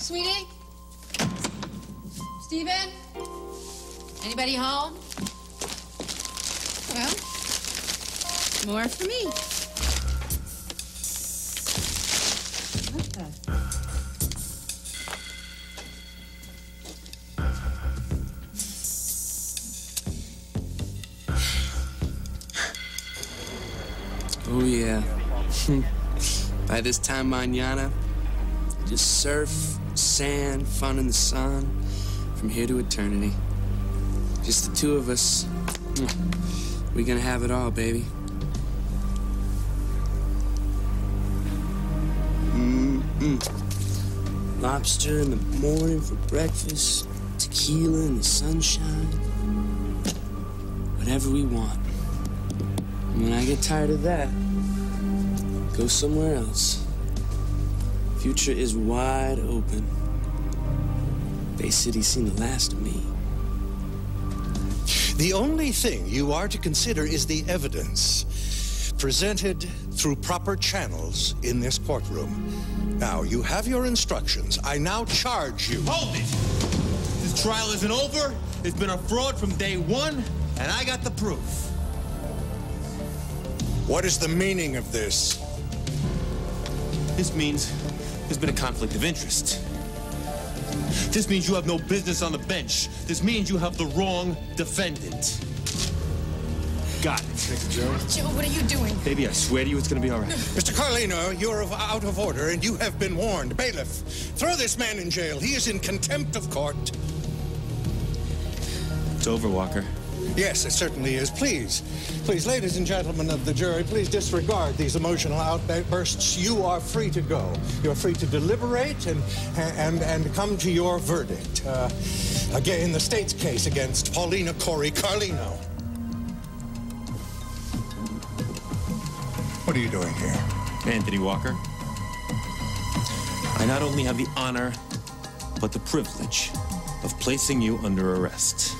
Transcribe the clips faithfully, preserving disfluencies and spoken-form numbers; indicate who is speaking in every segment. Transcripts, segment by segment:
Speaker 1: Sweetie? Steven? Anybody home? Well, more for me. What the?
Speaker 2: Oh, yeah. By this time, mañana, just surf, sand, fun in the sun, from here to eternity. Just the two of us. We're gonna have it all, baby. Mm-mm. Lobster in the morning for breakfast, tequila in the sunshine. Whatever we want. And when I get tired of that, go somewhere else. Future is wide open. Bay City's seen the last of me.
Speaker 3: The only thing you are to consider is the evidence presented through proper channels in this courtroom. Now, you have your instructions. I now charge you.
Speaker 4: Hold it! This trial isn't over. It's been a fraud from day one, and I got the proof.
Speaker 3: What is the meaning of this?
Speaker 4: This means there's been a conflict of interest. This means you have no business on the bench. This means you have the wrong defendant. Got it.
Speaker 3: Thank you, Joe.
Speaker 1: Joe, what are you doing?
Speaker 4: Baby, I swear to you it's gonna be all right.
Speaker 3: Mister Carlino, you're out of order and you have been warned. Bailiff, throw this man in jail. He is in contempt of court.
Speaker 4: It's over, Walker.
Speaker 3: Yes, it certainly is. Please, please, ladies and gentlemen of the jury, please disregard these emotional outbursts. You are free to go. You're free to deliberate and and and come to your verdict. Uh, again, in the state's case against Paulina Corey Carlino. What are you doing here?
Speaker 4: Anthony Walker, I not only have the honor, but the privilege of placing you under arrest.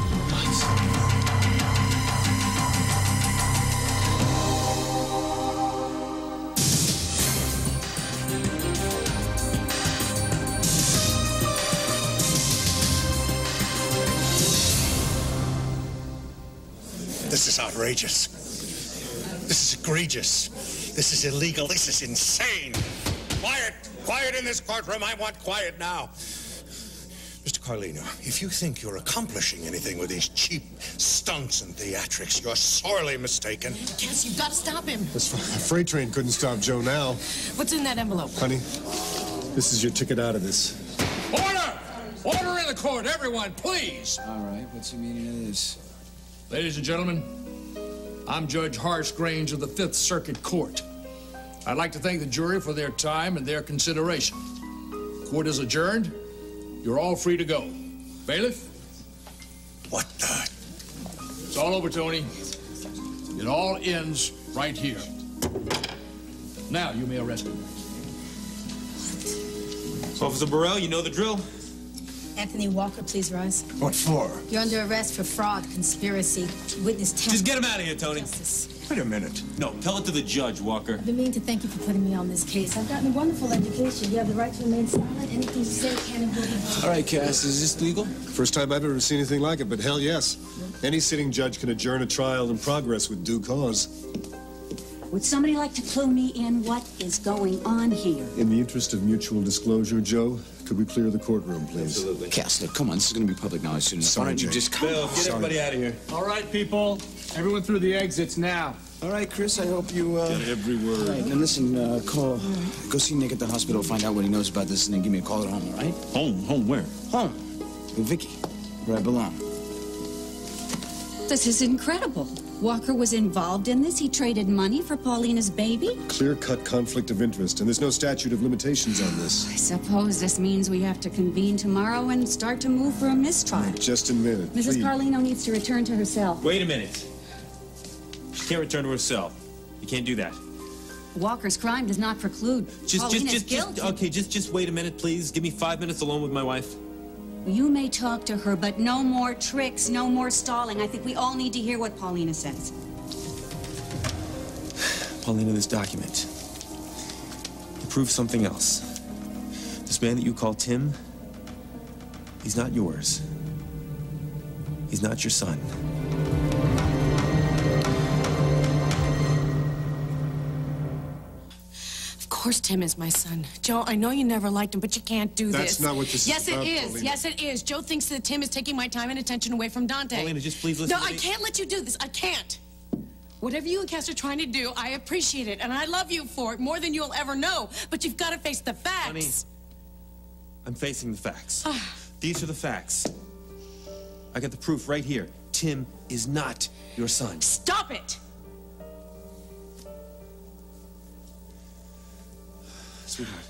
Speaker 3: This is outrageous. This is egregious. This is illegal. This is insane. Quiet! Quiet in this courtroom. I want quiet now. Mister Carlino, if you think you're accomplishing anything with these cheap stunts and theatrics, you're sorely mistaken.
Speaker 1: Cass, you've got to stop him.
Speaker 5: This freight train couldn't stop Joe now.
Speaker 1: What's in that envelope?
Speaker 5: Honey, this is your ticket out of this.
Speaker 6: Order! Order in the court, everyone, please!
Speaker 2: All right, what's the meaning of this?
Speaker 6: Ladies and gentlemen, I'm Judge Harsh Grange of the Fifth Circuit Court. I'd like to thank the jury for their time and their consideration. Court is adjourned. You're all free to go. Bailiff?
Speaker 3: What the?
Speaker 6: It's all over, Tony. It all ends right here. Now you may arrest him.
Speaker 4: Officer Burrell, you know the drill.
Speaker 1: Anthony Walker, please rise.
Speaker 3: What for?
Speaker 1: You're under arrest for fraud, conspiracy, witness tampering.
Speaker 4: Just get him out of here, Tony.
Speaker 1: Justice.
Speaker 3: Wait a minute.
Speaker 4: No, tell it to the judge, Walker.
Speaker 1: I've been meaning to thank you for putting me on this case. I've gotten a wonderful education. You have the right to remain silent. Anything you say can and will be.
Speaker 2: All right, Cass, is this legal?
Speaker 5: First time I've ever seen anything like it, but hell yes. Any sitting judge can adjourn a trial in progress with due cause.
Speaker 7: Would somebody like to clue me in what is going on here?
Speaker 5: In the interest of mutual disclosure, Joe, could we clear the courtroom, please?
Speaker 4: Absolutely.
Speaker 2: Cass, look, come on, this is gonna be public knowledge soon.
Speaker 5: Sorry,
Speaker 2: Why don't you
Speaker 5: Jake.
Speaker 2: just come?
Speaker 4: Bill, get
Speaker 5: Sorry.
Speaker 4: everybody out of here.
Speaker 8: All right, people. Everyone through the exits now.
Speaker 2: All right, Chris, I hope you, uh...
Speaker 5: Get every word.
Speaker 2: All right, and listen, uh, call... Go see Nick at the hospital, find out what he knows about this, and then give me a call at home, all right?
Speaker 4: Home? Home where?
Speaker 2: Home. With Vicky, where I belong.
Speaker 7: This is incredible. Walker was involved in this. He traded money for Paulina's baby.
Speaker 5: Clear-cut conflict of interest, and there's no statute of limitations on this.
Speaker 7: I suppose this means we have to convene tomorrow and start to move for a mistrial.
Speaker 5: Just a minute,
Speaker 7: Missus
Speaker 5: please.
Speaker 7: Carlino needs to return to her cell.
Speaker 4: Wait a minute. She can't return to her cell. You can't do that.
Speaker 7: Walker's crime does not preclude
Speaker 4: Just,
Speaker 7: Paulina's
Speaker 4: just, just,
Speaker 7: guilt.
Speaker 4: just, okay, just, just wait a minute, please. Give me five minutes alone with my wife.
Speaker 7: You may talk to her, but no more tricks, no more stalling. I think we all need to hear what Paulina says.
Speaker 4: Paulina, this document. It proves something else. This This man that you call Tim, he's not yours. He's not your son.
Speaker 9: Of course Tim is my son. Joe, I know you never liked him, but you can't do
Speaker 5: That's
Speaker 9: this.
Speaker 5: not what this
Speaker 9: yes,
Speaker 5: is about,
Speaker 9: Yes, it is.
Speaker 5: Paulina.
Speaker 9: Yes, it is. Joe thinks that Tim is taking my time and attention away from Dante.
Speaker 4: Paulina, just please listen
Speaker 9: No,
Speaker 4: to
Speaker 9: I
Speaker 4: me.
Speaker 9: can't let you do this. I can't. Whatever you and Cass are trying to do, I appreciate it, and I love you for it more than you'll ever know. But you've got to face the facts.
Speaker 4: Honey, I'm facing the facts. These are the facts. I got the proof right here. Tim is not your son.
Speaker 9: Stop it!
Speaker 4: Sweetheart,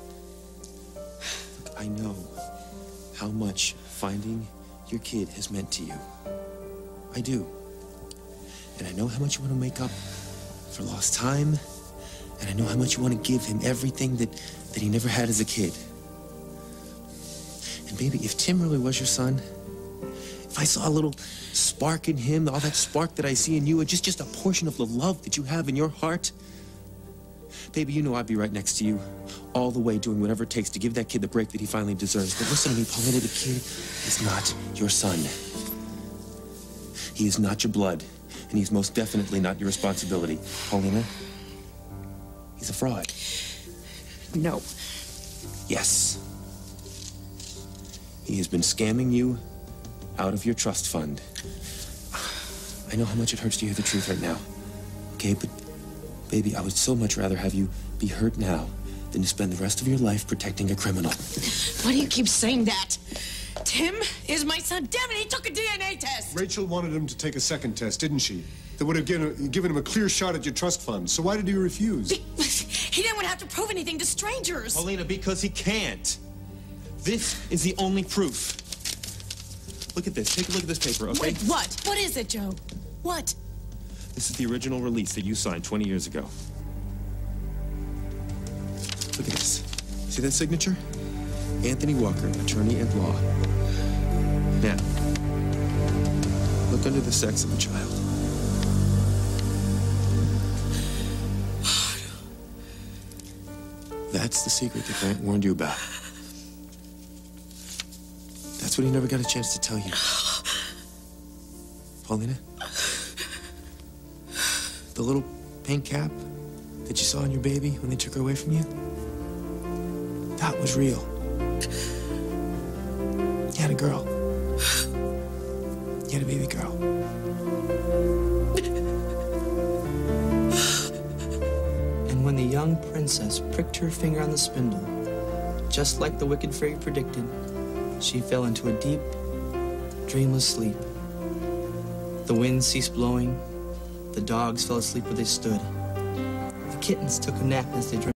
Speaker 4: look, I know how much finding your kid has meant to you. I do. And I know how much you want to make up for lost time, and I know how much you want to give him everything that, that he never had as a kid. And baby, if Tim really was your son, if I saw a little spark in him, all that spark that I see in you, and just, just a portion of the love that you have in your heart, baby, you know I'd be right next to you, all the way doing whatever it takes to give that kid the break that he finally deserves. But listen to me, Paulina, the kid is not your son. He is not your blood, and he's most definitely not your responsibility. Paulina, he's a fraud.
Speaker 9: No.
Speaker 4: Yes. He has been scamming you out of your trust fund. I know how much it hurts to hear the truth right now. Okay, but baby, I would so much rather have you be hurt now than to spend the rest of your life protecting a criminal.
Speaker 9: Why do you keep saying that? Tim is my son. Damn it, he took a D N A test.
Speaker 5: Rachel wanted him to take a second test, didn't she? That would have given, given him a clear shot at your trust fund. So why did he refuse?
Speaker 9: He didn't want to have to prove anything to strangers.
Speaker 4: Paulina, because he can't. This is the only proof. Look at this. Take a look at this paper, okay?
Speaker 9: Wait, what? What is it, Joe? What?
Speaker 4: This is the original release that you signed twenty years ago. Look at this. See that signature? Anthony Walker, attorney at law. Now, look under the sex of a child. That's the secret that Grant warned you about. That's what he never got a chance to tell you. Paulina? The little pink cap that you saw on your baby when they took her away from you? That was real. You had a girl. You had a baby girl.
Speaker 10: And when the young princess pricked her finger on the spindle, just like the wicked fairy predicted, she fell into a deep, dreamless sleep. The wind ceased blowing. The dogs fell asleep where they stood. The kittens took a nap as they drank.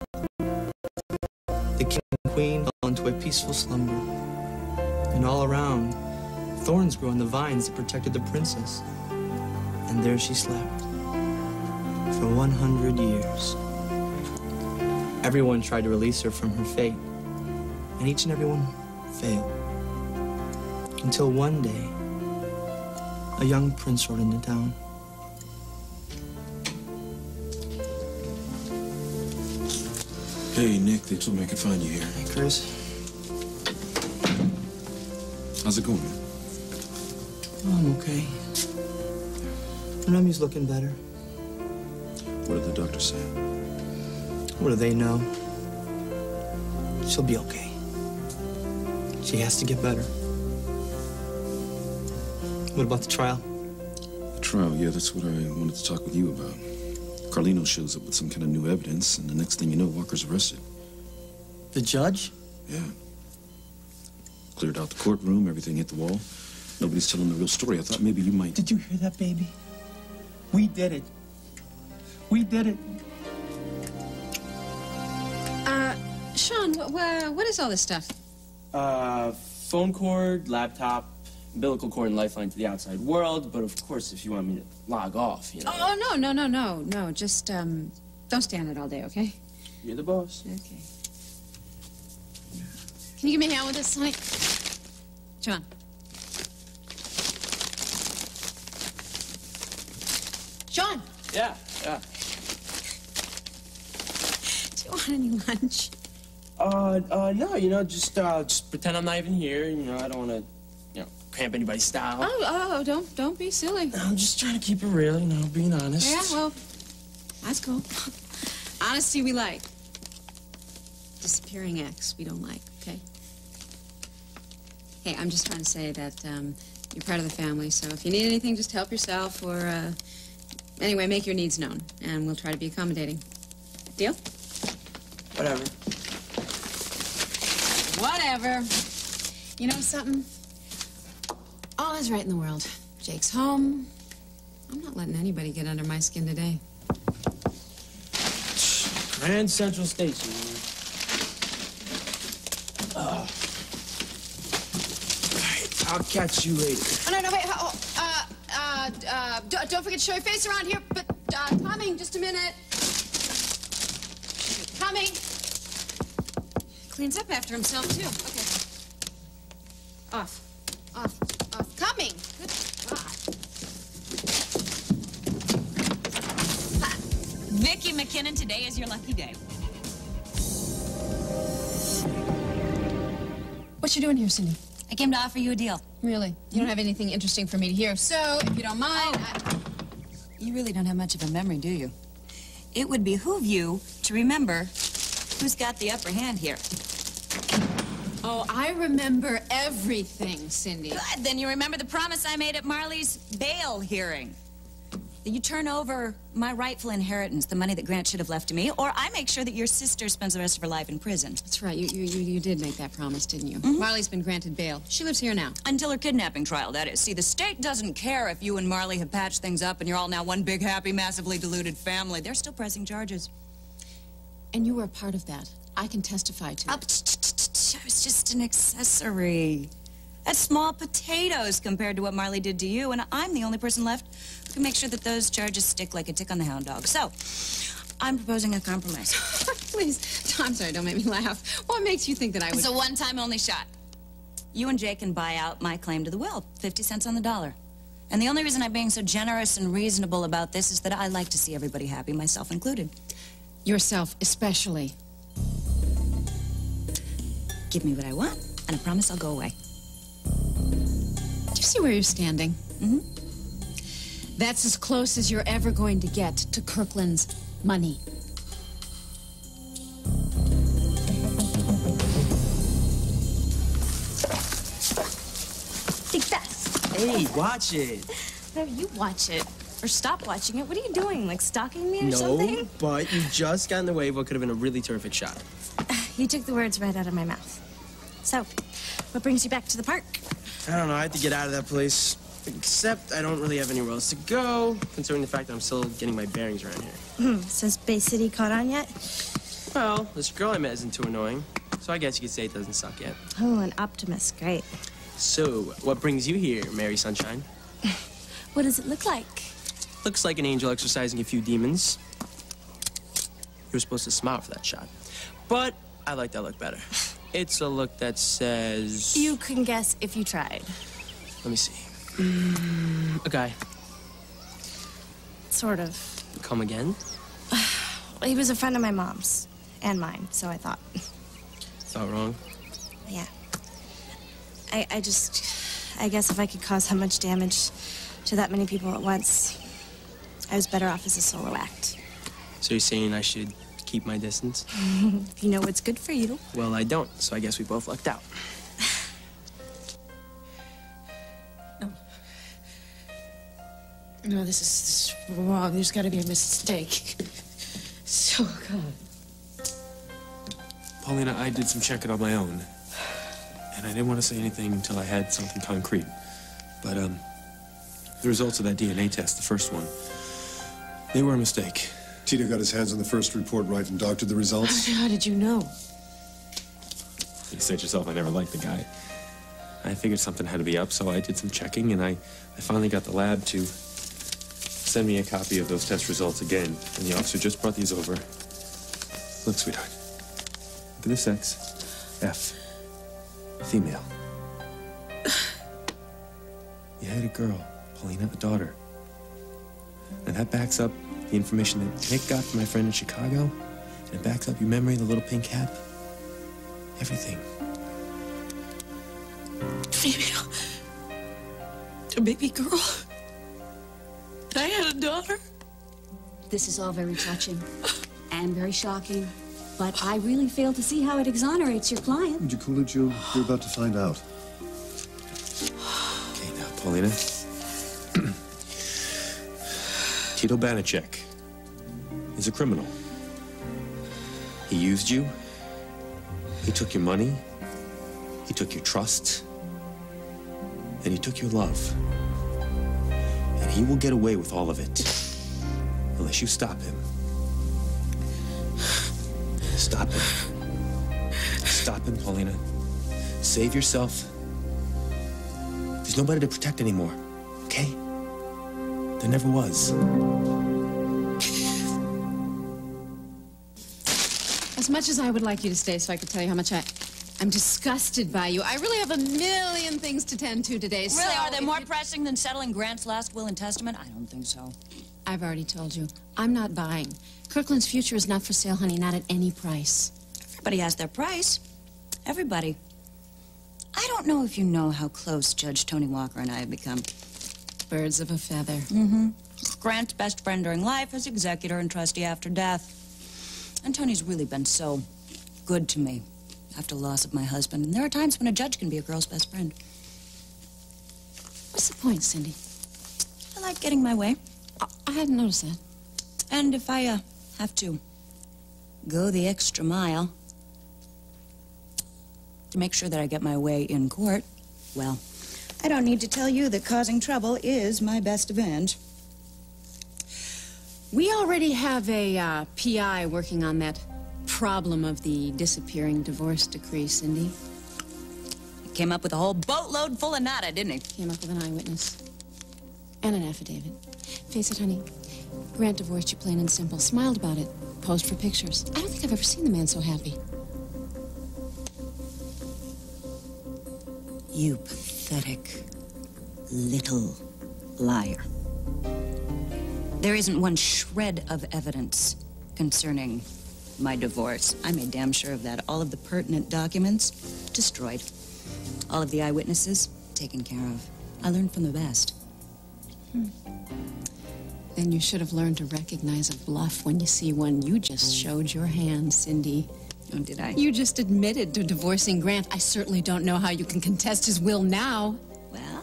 Speaker 10: The king and queen fell into a peaceful slumber. And all around, thorns grew on the vines that protected the princess. And there she slept for one hundred years. Everyone tried to release her from her fate, and each and every one failed. Until one day, a young prince rode into town.
Speaker 11: Hey, Nick, they told me I could find you here.
Speaker 10: Hey, Chris.
Speaker 11: How's it going, man?
Speaker 10: Oh, I'm okay. Remy's looking better.
Speaker 11: What did the doctor say?
Speaker 10: What do they know? She'll be okay. She has to get better. What about the trial?
Speaker 11: The trial, yeah, that's what I wanted to talk with you about. Carlino shows up with some kind of new evidence, and the next thing you know, Walker's arrested.
Speaker 10: The judge?
Speaker 11: Yeah. Cleared out the courtroom, everything hit the wall. Nobody's telling the real story. I thought maybe you might...
Speaker 10: Did you hear that, baby? We did it. We did it.
Speaker 12: Uh, Sean, wh wh what is all this stuff?
Speaker 10: Uh, phone cord, laptop, umbilical cord and lifeline to the outside world, but of course, if you want me to log off, you know.
Speaker 12: Oh, no, no, no, no, no. Just, um, don't stay on it all day, okay?
Speaker 10: You're the boss.
Speaker 12: Okay. Can you give me a hand with this, honey? Sean. Sean!
Speaker 10: Yeah, yeah.
Speaker 12: Do you want any lunch?
Speaker 10: Uh, uh, no, you know, just, uh, just pretend I'm not even here. You know, I don't want to, you know, cramp anybody's style.
Speaker 12: Oh, oh, don't, don't be silly.
Speaker 10: I'm just trying to keep it real, you know, being honest.
Speaker 12: Yeah, well, that's cool. Honesty we like. Disappearing acts we don't like, okay? Hey, I'm just trying to say that, um, you're part of the family, so if you need anything, just help yourself or, uh, anyway, make your needs known, and we'll try to be accommodating. Deal?
Speaker 10: Whatever.
Speaker 12: Whatever. You know something? All is right in the world. Jake's home. I'm not letting anybody get under my skin today.
Speaker 10: Grand Central Station. Oh. All right, I'll catch you later.
Speaker 12: Oh, no, no, wait. Oh, uh, uh, uh, d don't forget to show your face around here, but, uh, coming, just a minute. Coming. Cleans up after himself, too. Okay. Off. Off. Off. Coming. Good God.
Speaker 13: Vicky McKinnon, today is your lucky day.
Speaker 12: What you doing here, Cindy?
Speaker 13: I came to offer you a deal.
Speaker 12: Really? You don't have anything interesting for me to hear, so if you don't mind,
Speaker 13: Oh.
Speaker 12: I...
Speaker 13: You really don't have much of a memory, do you? It would behoove you to remember who's got the upper hand here.
Speaker 12: Oh, I remember everything, Cindy.
Speaker 13: Good. Then you remember the promise I made at Marley's bail hearing. That you turn over my rightful inheritance, the money that Grant should have left to me, or I make sure that your sister spends the rest of her life in prison.
Speaker 12: That's right. You you you, you did make that promise, didn't you?
Speaker 13: Mm-hmm.
Speaker 12: Marley's been granted bail. She lives here now.
Speaker 13: Until her kidnapping trial, that is. See, the state doesn't care if you and Marley have patched things up and you're all now one big, happy, massively deluded family. They're still pressing charges.
Speaker 12: And you were a part of that. I can testify to
Speaker 13: Oh,
Speaker 12: it.
Speaker 13: I was just an accessory. That's small potatoes compared to what Marley did to you, and I'm the only person left who can make sure that those charges stick like a tick on the hound dog. So, I'm proposing a compromise.
Speaker 12: Please, I'm sorry, don't make me laugh. What makes you think that I would...
Speaker 13: It's a one-time only shot. You and Jake can buy out my claim to the will, fifty cents on the dollar. And the only reason I'm being so generous and reasonable about this is that I like to see everybody happy, myself included.
Speaker 12: Yourself, especially.
Speaker 13: Give me what I want, and I promise I'll go away.
Speaker 12: Do you see where you're standing?
Speaker 13: Mm-hmm.
Speaker 12: That's as close as you're ever going to get to Kirkland's money.
Speaker 1: Take that.
Speaker 10: Hey, watch it.
Speaker 1: No, you watch it. Or stop watching it. What are you doing? Like stalking me or
Speaker 10: No,
Speaker 1: something?
Speaker 10: but you just got in the way of what could have been a really terrific shot.
Speaker 1: You took the words right out of my mouth. So, what brings you back to the park?
Speaker 10: I don't know, I had to get out of that place. Except I don't really have anywhere else to go, considering the fact that I'm still getting my bearings around here.
Speaker 1: Hmm, so has Bay City caught on yet?
Speaker 10: Well, this girl I met isn't too annoying, so I guess you could say it doesn't suck yet.
Speaker 1: Oh, an optimist. Great.
Speaker 10: So, what brings you here, Mary Sunshine?
Speaker 1: What does it look like?
Speaker 10: Looks like an angel exorcising a few demons. You were supposed to smile for that shot. But I like that look better. It's a look that says...
Speaker 1: You can guess if you tried.
Speaker 10: Let me see. Mm, a guy.
Speaker 1: Sort of.
Speaker 10: Come again?
Speaker 1: He was a friend of my mom's. And mine, so I thought.
Speaker 10: Thought wrong?
Speaker 1: Yeah. I, I just... I guess if I could cause how much damage to that many people at once, I was better off as a solo act.
Speaker 10: So you're saying I should keep my distance?
Speaker 1: You know what's good for you.
Speaker 10: Well, I don't, so I guess we both lucked out.
Speaker 9: No. No, this is, this is wrong. There's got to be a mistake. So good.
Speaker 11: Paulina, I did some checking on my own. And I didn't want to say anything until I had something concrete. But, um, the results of that D N A test, the first one, they were a mistake.
Speaker 5: Tito got his hands on the first report right and doctored the results.
Speaker 9: How did you know?
Speaker 11: You said yourself I never liked the guy. I figured something had to be up, so I did some checking, and I, I finally got the lab to send me a copy of those test results again. And the officer just brought these over. Look, sweetheart. Look at the sex. F. Female. You had a girl, Paulina, a daughter. And that backs up the information that Nick got from my friend in Chicago, and it backs up your memory of the little pink hat. Everything.
Speaker 9: Female. A baby girl. I had a daughter.
Speaker 7: This is all very touching and very shocking, but I really fail to see how it exonerates your client.
Speaker 5: Would you cool it, Joe? You're about to find out.
Speaker 11: Okay, now, Paulina. Tito Banachek is a criminal. He used you. He took your money. He took your trust. And he took your love. And he will get away with all of it. Unless you stop him. Stop him. Stop him, Paulina. Save yourself. There's nobody to protect anymore, okay? There never was.
Speaker 12: As much as I would like you to stay so I could tell you how much I... I'm disgusted by you. I really have a million things to tend to today, so...
Speaker 13: Really, are they more pressing than settling Grant's last will and testament? I don't think so.
Speaker 12: I've already told you. I'm not buying. Kirkland's future is not for sale, honey, not at any price.
Speaker 13: Everybody has their price. Everybody. I don't know if you know how close Judge Tony Walker and I have become.
Speaker 12: Birds of a feather.
Speaker 13: Mm-hmm. Grant's best friend during life, his executor and trustee after death. And Tony's really been so good to me after the loss of my husband. And there are times when a judge can be a girl's best friend.
Speaker 12: What's the point, Cindy?
Speaker 13: I like getting my way.
Speaker 12: I, I hadn't noticed that.
Speaker 13: And if I uh, have to go the extra mile to make sure that I get my way in court, well, I don't need to tell you that causing trouble is my best avenge.
Speaker 12: We already have a uh, P I working on that problem of the disappearing divorce decree, Cindy.
Speaker 13: He came up with a whole boatload full of nada, didn't he?
Speaker 12: Came up with an eyewitness. And an affidavit. Face it, honey. Grant divorced you plain and simple. Smiled about it. Posed for pictures. I don't think I've ever seen the man so happy.
Speaker 13: You pathetic little liar. There isn't one shred of evidence concerning my divorce. I made damn sure of that. All of the pertinent documents, destroyed. All of the eyewitnesses, taken care of. I learned from the best.
Speaker 12: Hmm. Then you should have learned to recognize a bluff when you see one. You just showed your hand, Cindy.
Speaker 13: Oh, did I?
Speaker 12: You just admitted to divorcing Grant. I certainly don't know how you can contest his will now.
Speaker 13: Well,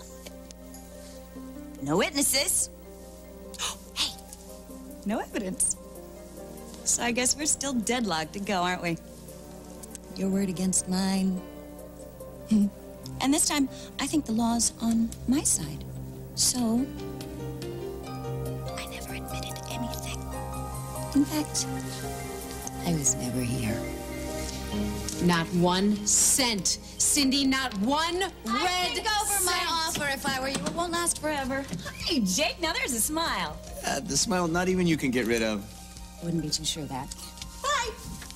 Speaker 13: no witnesses. Hey, no evidence. So I guess we're still deadlocked to go, aren't we? Your word against mine. And this time, I think the law's on my side. So, I never admitted anything. In fact, I was never here.
Speaker 12: Not one cent. Cindy, not one red
Speaker 13: I'd think over
Speaker 12: cent.
Speaker 13: my offer if I were you. It won't last forever. Hey, Jake, now there's a smile.
Speaker 10: Uh, the smile not even you can get rid of.
Speaker 13: Wouldn't be too sure of that. Bye.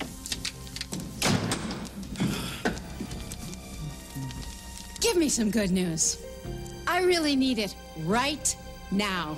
Speaker 12: Give me some good news. I really need it right now.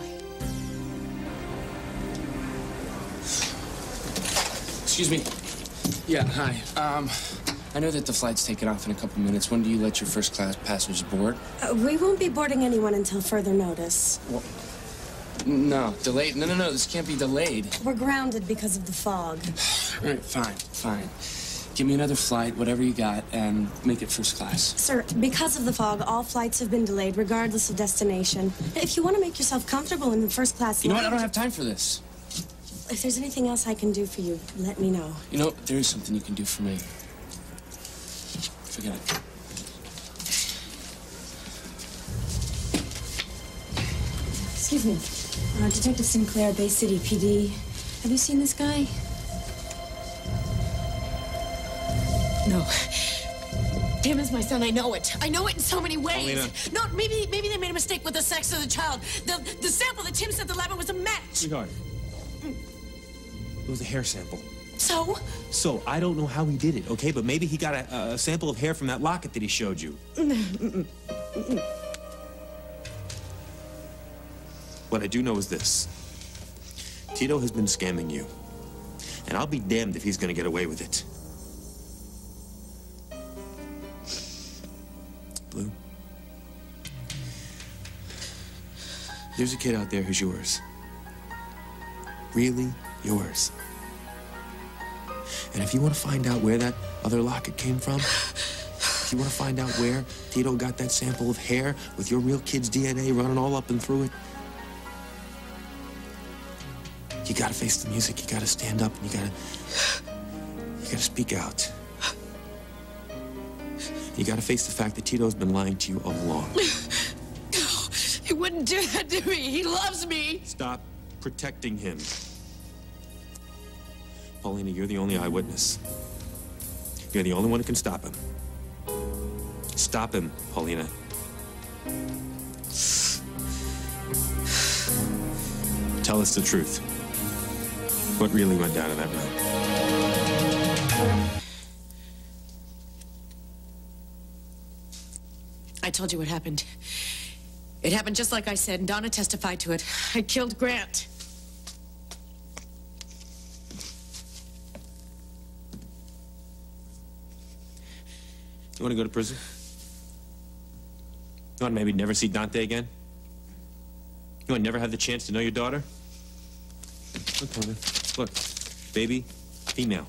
Speaker 2: Excuse me. Yeah, hi. Um, I know that the flight's taking off in a couple minutes. When do you let your first class passengers board?
Speaker 1: Uh, we won't be boarding anyone until further notice.
Speaker 2: Well, no, delayed. No, no, no, this can't be delayed.
Speaker 1: We're grounded because of the fog.
Speaker 2: All right, fine, fine. Give me another flight, whatever you got, and make it first class.
Speaker 1: Sir, because of the fog, all flights have been delayed, regardless of destination. If you want to make yourself comfortable in the first class
Speaker 2: You know what? I
Speaker 1: lounge-
Speaker 2: don't have time for this.
Speaker 1: If there's anything else I can do for you, let me know.
Speaker 2: You know, there is something you can do for me. Forget it.
Speaker 1: Excuse me. Uh, Detective Sinclair, Bay City P D. Have you seen this guy?
Speaker 9: No. Tim is my son. I know it. I know it in so many ways.
Speaker 11: Paulina.
Speaker 9: No, maybe maybe they made a mistake with the sex of the child. The the sample that Tim sent the lab in was a match.
Speaker 11: Sweetheart. It was a hair sample.
Speaker 9: So?
Speaker 11: So, I don't know how he did it, okay? But maybe he got a, a sample of hair from that locket that he showed you. What I do know is this. Tito has been scamming you. And I'll be damned if he's gonna get away with it. Blue. There's a kid out there who's yours. Really yours. And if you want to find out where that other locket came from, if you want to find out where Tito got that sample of hair with your real kid's D N A running all up and through it, you gotta face the music, you gotta stand up, and you gotta... You gotta speak out. You gotta face the fact that Tito's been lying to you all along.
Speaker 9: No, he wouldn't do that to me. He loves me.
Speaker 11: Stop protecting him. Paulina, you're the only eyewitness. You're the only one who can stop him. Stop him, Paulina. Tell us the truth. What really went down in that room?
Speaker 9: I told you what happened. It happened just like I said, and Donna testified to it. I killed Grant.
Speaker 11: You want to go to prison? You want to maybe never see Dante again? You want to never have the chance to know your daughter? Look, Tony. Look. Baby, female.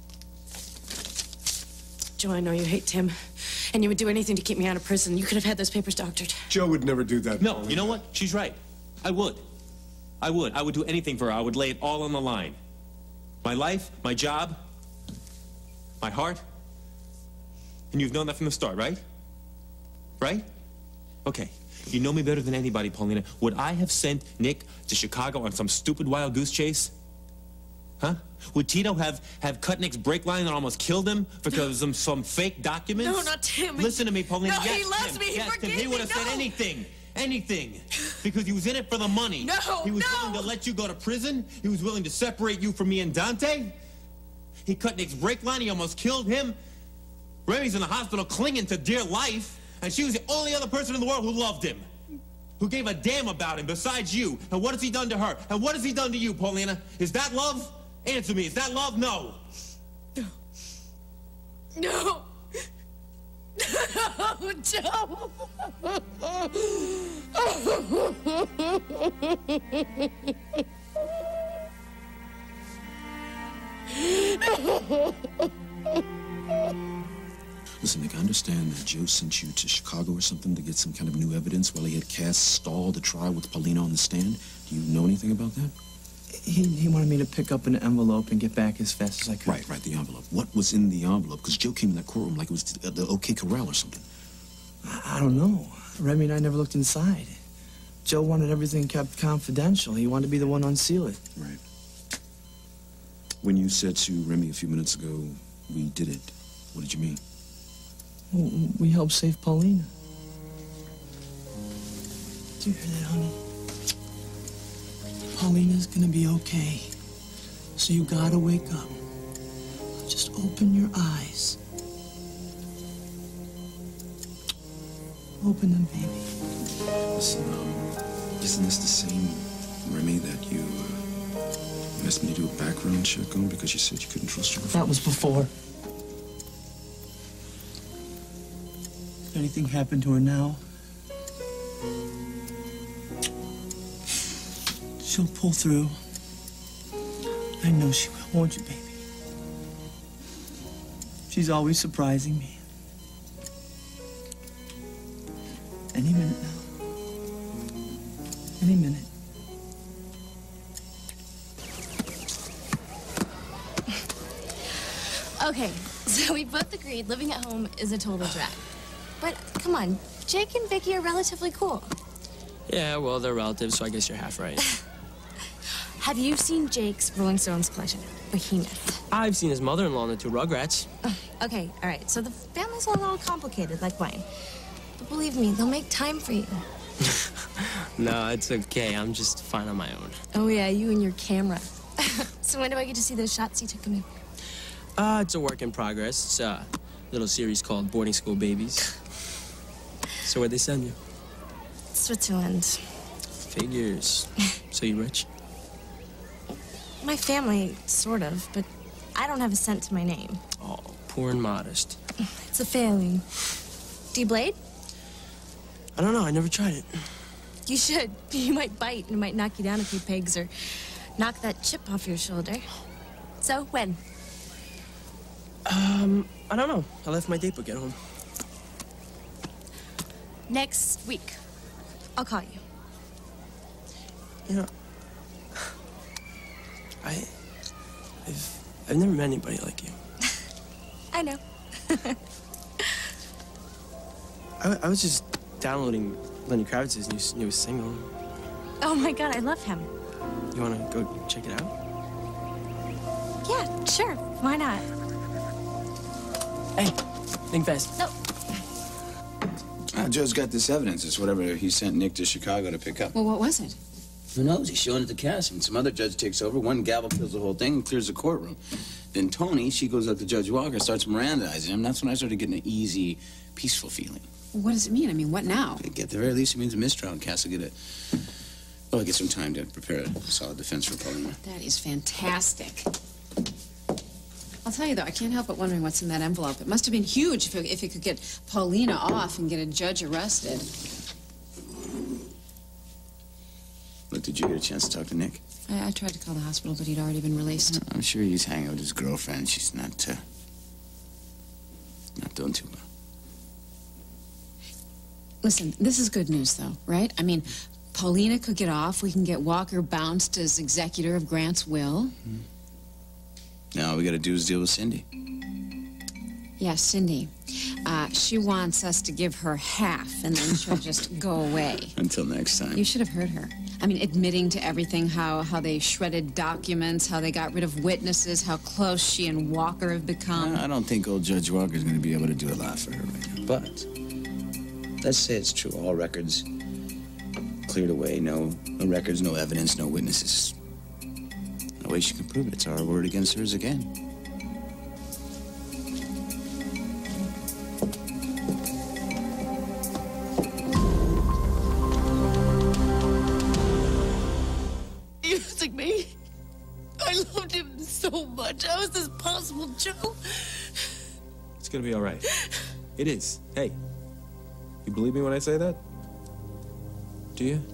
Speaker 9: Joe, I know you hate Tim, and you would do anything to keep me out of prison. You could have had those papers doctored.
Speaker 5: Joe would never do that.
Speaker 11: No, you know what? She's right. I would. I would. I would do anything for her. I would lay it all on the line. My life, my job, my heart. And you've known that from the start, right? Right? Okay. You know me better than anybody, Paulina. Would I have sent Nick to Chicago on some stupid wild goose chase? Huh? Would Tito have, have cut Nick's brake line and almost killed him because of some, some fake documents?
Speaker 9: No, not Tim.
Speaker 11: Listen to me, Paulina.
Speaker 9: No,
Speaker 11: yes,
Speaker 9: he loves
Speaker 11: Tim.
Speaker 9: me. He
Speaker 11: yes,
Speaker 9: forgives
Speaker 11: Tim. He would have
Speaker 9: me.
Speaker 11: said
Speaker 9: No.
Speaker 11: anything. Anything. Because he was in it for the money.
Speaker 9: No,
Speaker 11: He was
Speaker 9: no.
Speaker 11: willing to let you go to prison. He was willing to separate you from me and Dante. He cut Nick's brake line. He almost killed him. Remy's in the hospital clinging to dear life. And she was the only other person in the world who loved him. Who gave a damn about him besides you. And what has he done to her? And what has he done to you, Paulina? Is that love? Answer me. Is that love? No.
Speaker 9: No. No. No, Joe.
Speaker 14: Listen, Nick, I understand that Joe sent you to Chicago or something to get some kind of new evidence while he had Cass stalled the trial with Paulina on the stand. Do you know anything about that?
Speaker 10: He, he wanted me to pick up an envelope and get back as fast as I could.
Speaker 14: Right, right, the envelope. What was in the envelope? Because Joe came in that courtroom like it was the, the OK Corral or something.
Speaker 10: I, I don't know. Remy and I never looked inside. Joe wanted everything kept confidential. He wanted to be the one to unseal it.
Speaker 14: Right. When you said to Remy a few minutes ago, we did it, what did you mean?
Speaker 10: Well, we helped save Paulina. Do you hear that, honey? Paulina's gonna be okay. So you gotta wake up. Just open your eyes. Open them, baby.
Speaker 14: Listen, um, isn't this the same Remy that you, uh, asked me to do a background check on because you said you couldn't trust her?
Speaker 10: That was before. If anything happened to her now, she'll pull through. I know she will, won't you, baby? She's always surprising me. Any minute now. Any minute.
Speaker 1: Okay, so we both agreed living at home is a total drag. But come on, Jake and Vicky are relatively cool.
Speaker 15: Yeah, well, they're relatives, so I guess you're half right.
Speaker 1: Have you seen Jake's Rolling Stones collection, Behemoth?
Speaker 15: I've seen his mother-in-law in the two Rugrats.
Speaker 1: Okay, all right, so the family's a little complicated, like mine. But believe me, they'll make time for you.
Speaker 15: No, it's okay. I'm just fine on my own.
Speaker 1: Oh yeah, you and your camera. So when do I get to see those shots you took of me?
Speaker 15: Uh, it's a work in progress. It's a little series called Boarding School Babies. So where'd they send you?
Speaker 1: Switzerland.
Speaker 15: Figures. So you rich?
Speaker 1: My family, sort of, but I don't have a cent to my name.
Speaker 15: Oh, poor and modest.
Speaker 1: It's a failing. Do you blade?
Speaker 15: don't know. I never tried it.
Speaker 1: You should. You might bite and it might knock you down a few pegs or knock that chip off your shoulder. So, when?
Speaker 15: Um, I don't know. I left my date book at home.
Speaker 1: Next week. I'll call you.
Speaker 15: You know, I, I've, I've never met anybody like you.
Speaker 1: I know.
Speaker 15: I, I was just downloading Lenny Kravitz's new, newest single.
Speaker 1: Oh my God, I love him.
Speaker 15: You wanna go check it out?
Speaker 1: Yeah, sure. Why not?
Speaker 15: Hey, think fast.
Speaker 1: No.
Speaker 14: Ah, Joe's got this evidence. It's whatever he sent Nick to Chicago to pick up.
Speaker 12: Well, what was it?
Speaker 16: Who knows? He's showing it to Cass, and some other judge takes over. One gavel kills the whole thing and clears the courtroom. Then Tony, she goes up to Judge Walker, starts Mirandizing him. That's when I started getting an easy, peaceful feeling.
Speaker 12: What does it mean? I mean, what now?
Speaker 16: At the very least, it means a mistrial, and Cass will get a... Well, I get some time to prepare a solid defense for Paulina.
Speaker 12: That is fantastic. I'll tell you, though, I can't help but wondering what's in that envelope. It must have been huge if it, if it could get Paulina off and get a judge arrested.
Speaker 16: Look, did you get a chance to talk to Nick?
Speaker 12: I, I tried to call the hospital, but he'd already been released.
Speaker 16: I'm sure he's hanging out with his girlfriend. She's not, uh, not doing too well.
Speaker 12: Listen, this is good news, though, right? I mean, Paulina could get off. We can get Walker bounced as executor of Grant's will.
Speaker 16: Mm-hmm. Now all we gotta do is deal with Cindy.
Speaker 12: Yeah, Cindy. Uh, she wants us to give her half, and then she'll just go away.
Speaker 16: Until next time.
Speaker 12: You should have heard her. I mean, admitting to everything, how, how they shredded documents, how they got rid of witnesses, how close she and Walker have become.
Speaker 16: I don't think old Judge Walker's gonna be able to do a lot for her right now. But let's say it's true. All records cleared away. No, no records, no evidence, no witnesses. No way she can prove it. It's our word against hers again.
Speaker 9: Using me. I loved him so much. How is this possible, Joe?
Speaker 11: It's gonna be all right. It is. Hey, you believe me when I say that? Do you?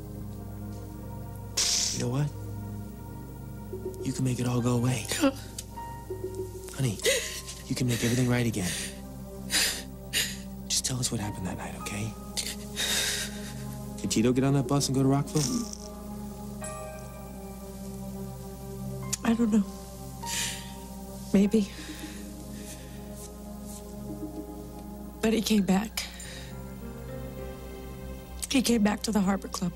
Speaker 11: You know what? You can make it all go away. Honey, you can make everything right again. Just tell us what happened that night, okay? Did Tito get on that bus and go to Rockville?
Speaker 9: I don't know. Maybe. But he came back. He came back to the Harbor Club.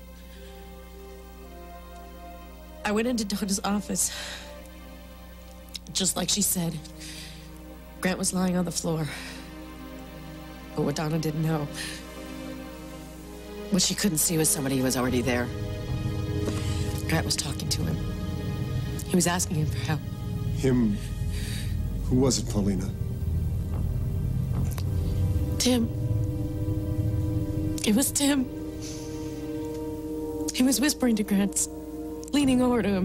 Speaker 9: I went into Donna's office. Just like she said, Grant was lying on the floor. But what Donna didn't know, what she couldn't see was somebody who was already there. Grant was talking to him. He was asking him for help.
Speaker 5: Him? Who was it, Paulina?
Speaker 9: Tim. It was Tim. He was whispering to Grant, leaning over to him.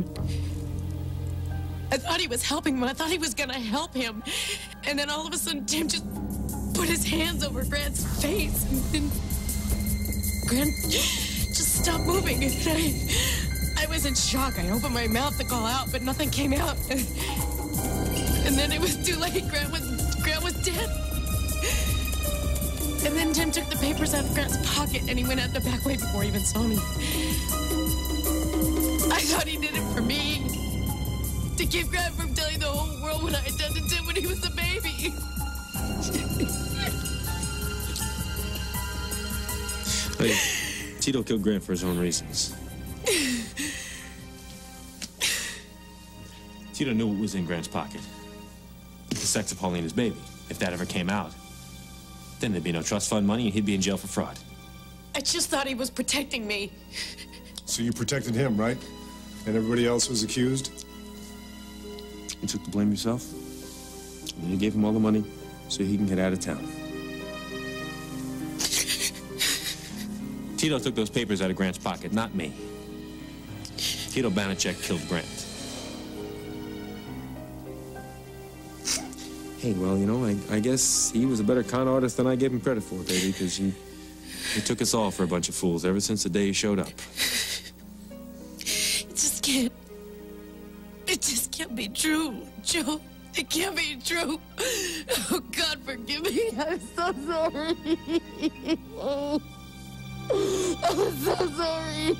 Speaker 9: I thought he was helping him. I thought he was gonna help him. And then all of a sudden, Tim just put his hands over Grant's face. And then Grant just stopped moving. And I, I was in shock. I opened my mouth to call out, but nothing came out. And then it was too late. Grant was, Grant was dead. And then Tim took the papers out of Grant's pocket, and he went out the back way before he even saw me. I thought he did it for me. To keep Grant from telling the whole world what I had done to Tim when he was a baby.
Speaker 11: Hey, Tito killed Grant for his own reasons. Tito knew what was in Grant's pocket. The sex of Paulina's baby. If that ever came out, then there'd be no trust fund money and he'd be in jail for fraud.
Speaker 9: I just thought he was protecting me.
Speaker 5: So you protected him, right? And everybody else was accused?
Speaker 11: You took the blame yourself. And then you gave him all the money so he can get out of town. Tito took those papers out of Grant's pocket, not me. Tito Banachek killed Grant. Hey, well, you know, I, I guess he was a better con artist than I gave him credit for, baby, because he You took us all for a bunch of fools ever since the day you showed up.
Speaker 9: It just can't. It just can't be true, Joe. It can't be true. Oh, God, forgive me. I'm so sorry. Oh, I'm so sorry.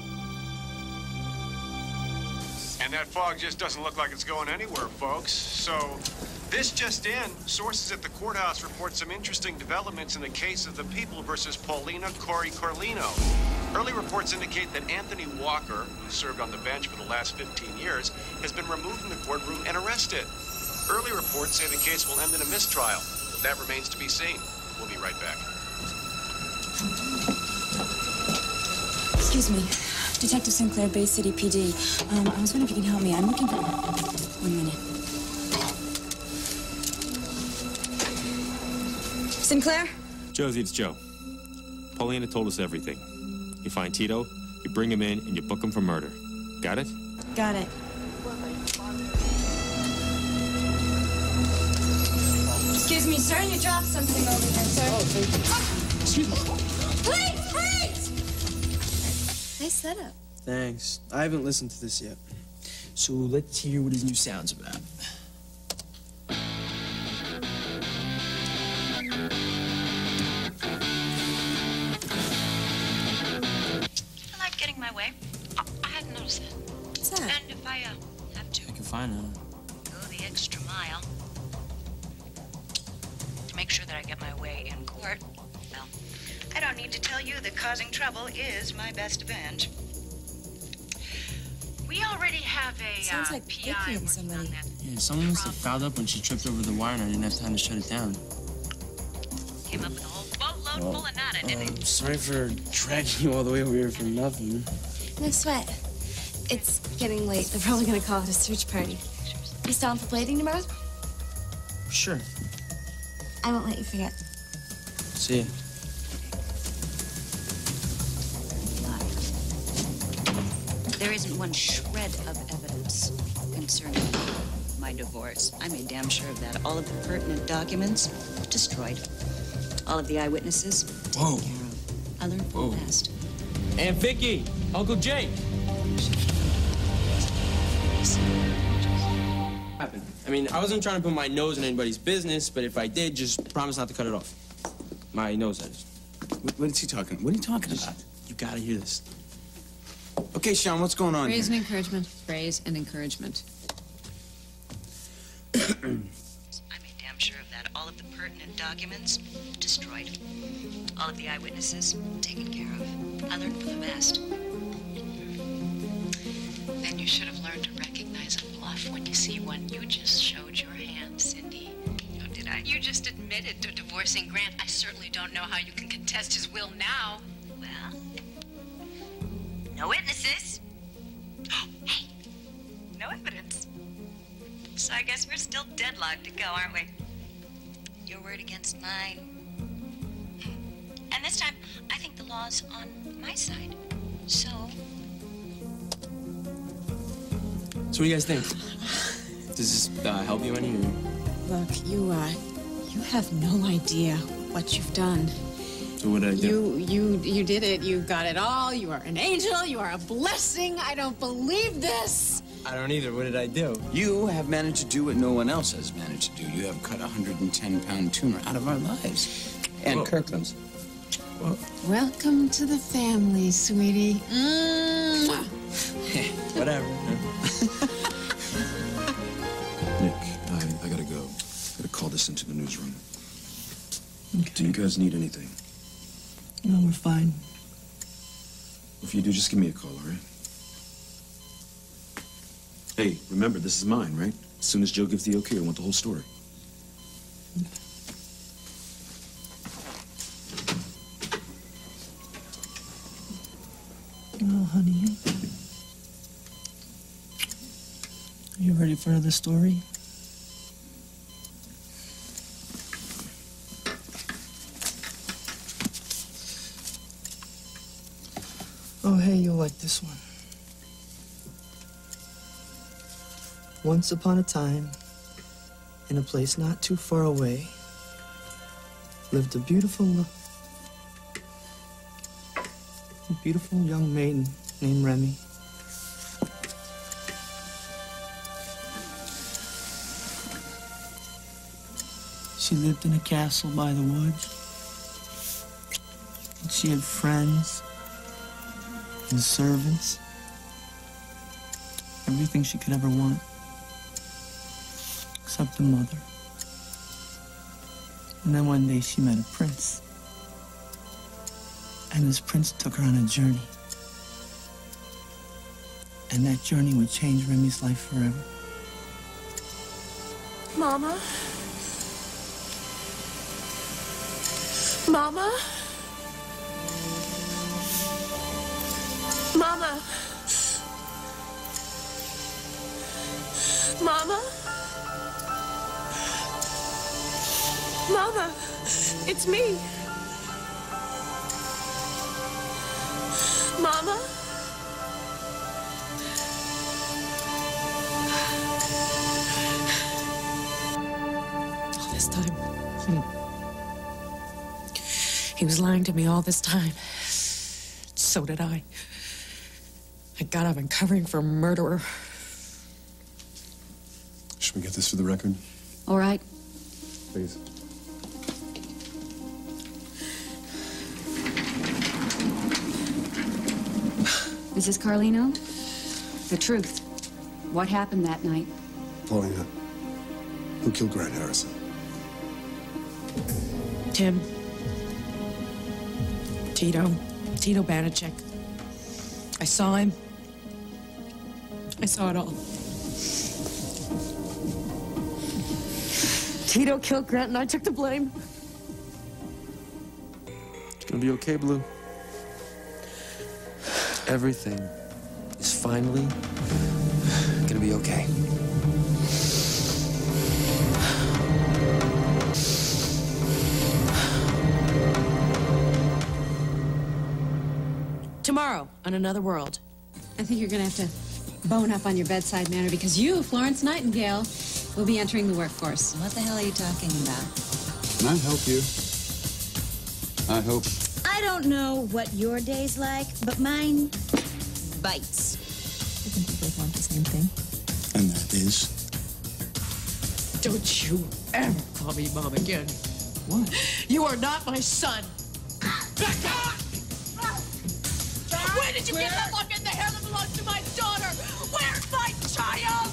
Speaker 17: And that fog just doesn't look like it's going anywhere, folks. So, this just in, sources at the courthouse report some interesting developments in the case of the People versus Paulina Corey Corlino. Early reports indicate that Anthony Walker, who served on the bench for the last fifteen years, has been removed from the courtroom and arrested. Early reports say the case will end in a mistrial. That remains to be seen. We'll be right back.
Speaker 7: Excuse me. Detective Sinclair, Bay City P D. Um, I was wondering if you can help me. I'm looking for... One minute. Sinclair?
Speaker 11: Josie, it's Joe. Paulina told us everything. You find Tito, you bring him in, and you book him for murder. Got it?
Speaker 1: Got it.
Speaker 7: Excuse me, sir. You dropped something over there, sir.
Speaker 15: Oh, thank you. Excuse me.
Speaker 7: Please, please!
Speaker 1: Nice setup.
Speaker 15: Thanks. I haven't listened to this yet. So let's hear what his new sound's about.
Speaker 18: I like getting my way. I, I hadn't noticed that.
Speaker 1: What's that?
Speaker 18: And if I uh, have to
Speaker 15: I can find out.
Speaker 18: go the extra mile to make sure that I get my way in court, well, I don't need to tell you that causing trouble is my best revenge. We already have a
Speaker 1: Sounds
Speaker 18: uh,
Speaker 1: like
Speaker 18: P I
Speaker 1: Vicky and
Speaker 18: working
Speaker 1: somebody.
Speaker 18: on that.
Speaker 15: Yeah, someone must have fouled up when she tripped over the wire and I didn't have time to shut it down.
Speaker 18: Came up with a whole boatload full of nada, didn't
Speaker 15: Um,
Speaker 18: it?
Speaker 15: sorry for dragging you all the way over here for nothing.
Speaker 1: No sweat. It's getting late. They're probably gonna call it a search party. You still on for plating tomorrow?
Speaker 15: Sure.
Speaker 1: I won't let you forget.
Speaker 15: See ya.
Speaker 13: There isn't one shred of evidence concerning my divorce. I made damn sure of that. All of the pertinent documents destroyed. All of the eyewitnesses taken
Speaker 15: Whoa.
Speaker 13: care of. I learned from
Speaker 15: Whoa.
Speaker 13: the past.
Speaker 15: Aunt Vicky, Uncle Jake. Happened. I mean, I wasn't trying to put my nose in anybody's business, but if I did, just promise not to cut it off. My nose, that is.
Speaker 16: What, what is he talking? What are you talking about?
Speaker 15: You gotta hear this.
Speaker 16: Okay, Sean, what's going on
Speaker 12: Praise
Speaker 16: here?
Speaker 12: and encouragement. Praise and encouragement.
Speaker 13: I made damn sure of that. All of the pertinent documents destroyed. All of the eyewitnesses taken care of. I learned from the past.
Speaker 18: Then you should have learned to recognize a bluff when you see one. You just showed your hand, Cindy. Oh, did I? You just admitted to divorcing Grant. I certainly don't know how you can contest his will now.
Speaker 13: Well, no witnesses.
Speaker 18: Hey, no evidence.
Speaker 13: So I guess we're still deadlocked to go, aren't we? Your word against mine. And this time, I think the law's on my side. So...
Speaker 15: So what do you guys think? Does this uh, help you any? Or...
Speaker 7: Look, you, uh, you have no idea what you've done.
Speaker 15: So what did I do?
Speaker 12: You, you, you did it. You got it all. You are an angel. You are a blessing. I don't believe this.
Speaker 15: I don't either. What did I do?
Speaker 16: You have managed to do what no one else has managed to do. You have cut a one hundred ten pound tumor out of our lives. And
Speaker 15: Whoa.
Speaker 16: Kirkland's.
Speaker 15: Well,
Speaker 12: Welcome to the family, sweetie. Mwah.
Speaker 15: whatever.
Speaker 14: Nick, I, I gotta go. Gotta call this into the newsroom. Okay. Do you guys need anything?
Speaker 15: No, we're fine.
Speaker 14: If you do, just give me a call, all right? Hey, remember, this is mine, right? As soon as Joe gives the okay, I want the whole story.
Speaker 15: Oh, honey. Are you ready for another story? Oh, hey, you'll like this one. Once upon a time, in a place not too far away, lived a beautiful... lo-
Speaker 10: beautiful young maiden named Remy. She lived in a castle by the woods. And she had friends and servants. Everything she could ever want. Except a mother. And then one day she met a prince. And this prince took her on a journey. And that journey would change Remy's life forever.
Speaker 9: Mama? Mama? Mama? Mama? Mama, it's me. Mama? All this time. Hmm. He was lying to me all this time. So did I. Thank God I've been covering for a murderer.
Speaker 5: Should we get this for the record?
Speaker 7: All right.
Speaker 5: Please.
Speaker 7: Missus Carlino, the truth. What happened that night?
Speaker 5: Paulina, who killed Grant Harrison?
Speaker 9: Tim. Tito. Tito Banachek. I saw him. I saw it all. Tito killed Grant and I took the blame.
Speaker 11: It's gonna be okay, Blue. Everything is finally gonna be okay.
Speaker 9: Tomorrow on Another World.
Speaker 12: I think you're gonna have to bone up on your bedside manner because you, Florence Nightingale, will be entering the workforce.
Speaker 13: What the hell are you talking about?
Speaker 19: Can I help you? I hope.
Speaker 13: I don't know what your day's like, but mine bites.
Speaker 9: I think we both want the same thing.
Speaker 19: And that is?
Speaker 9: Don't you ever call me Mom again.
Speaker 19: What?
Speaker 9: You are not my son. Back off! Where did you get that lock in the hair that belongs to my daughter? Where's my child?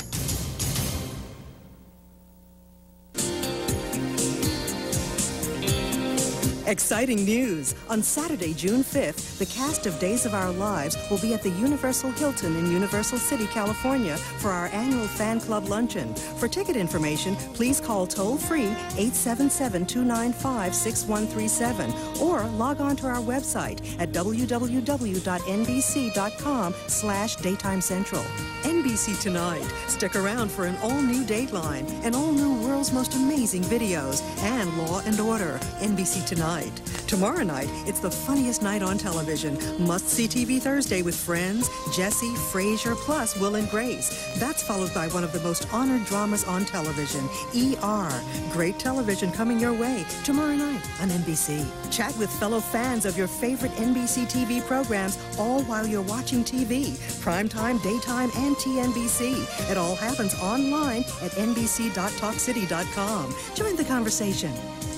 Speaker 20: Exciting news! On Saturday, June fifth, the cast of Days of Our Lives will be at the Universal Hilton in Universal City, California for our annual fan club luncheon. For ticket information, please call toll-free eight seven seven, two nine five, six one three seven or log on to our website at w w w dot n b c dot com slash daytime central. N B C Tonight. Stick around for an all-new Dateline, an all-new World's Most Amazing Videos, and Law and Order. N B C Tonight. Tomorrow night, it's the funniest night on television. Must-see T V Thursday with Friends, Jesse, Frasier, plus Will and Grace. That's followed by one of the most honored dramas on television, E R. Great television coming your way tomorrow night on N B C. Chat with fellow fans of your favorite N B C T V programs, all while you're watching T V. Primetime, daytime, and T N B C. It all happens online at n b c dot talk city dot com. Join the conversation.